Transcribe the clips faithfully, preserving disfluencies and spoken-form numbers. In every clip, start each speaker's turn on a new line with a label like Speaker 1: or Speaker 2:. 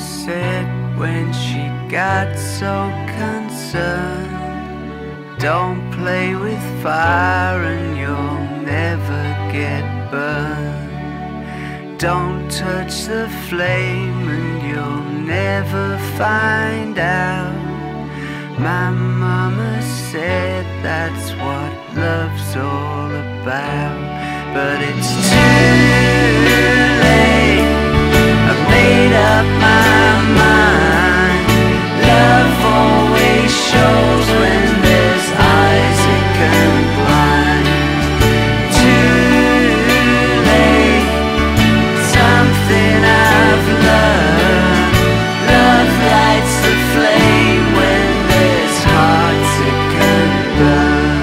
Speaker 1: said when she got so concerned, don't play with fire and you'll never get burned. Don't touch the flame and you'll never find out. My mama said that's what love's all about. But it's too late, I made up my mind. Love always shows when there's eyes that can blind. Too late, something I've learned. Love lights the flame when there's hearts that can burn.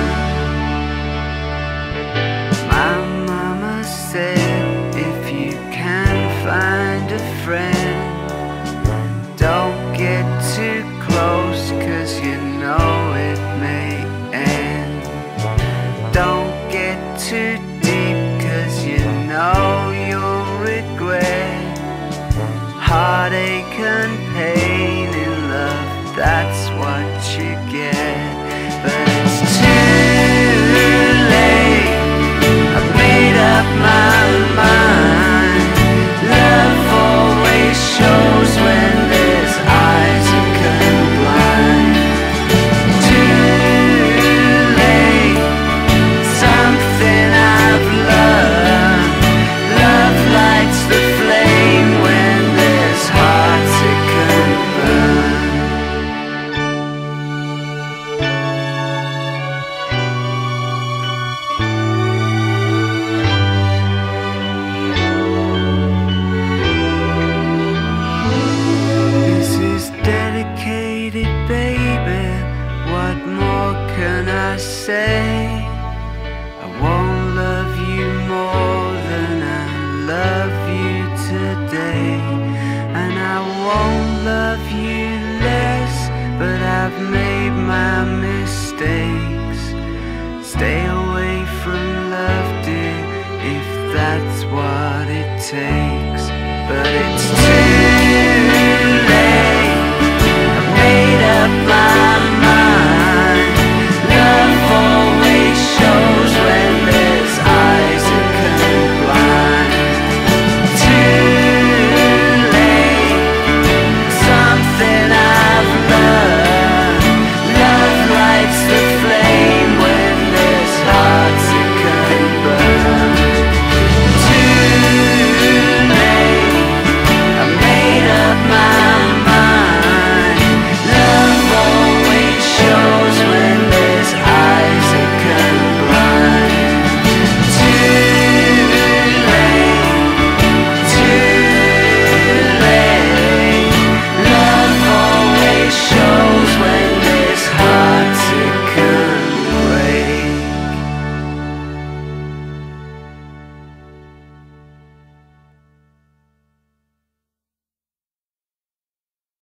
Speaker 1: My mama said if you can find a friend, don't get too close, cause you know it may end. Don't get too deep, cause you know you'll regret. Heartache and pain in love, that's what you get. But it's too late, I made up my mind. Love always shows when there's eyes that can blind. Too late, something I've learned. Love lights the flame when there's hearts that can burn. This is dedicated, baby. What more can I say? I won't love you more than I love you today, and I won't love you less, but I've made my mistakes. Stay away from love, dear, if that's what it takes.